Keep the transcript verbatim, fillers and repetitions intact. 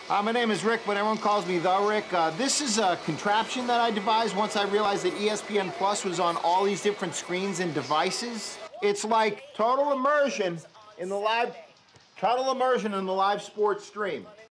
Uh, my name is Rick, but everyone calls me The Rick. Uh, this is a contraption that I devised once I realized that E S P N Plus was on all these different screens and devices. It's like total immersion in the live, total immersion in the live sports stream.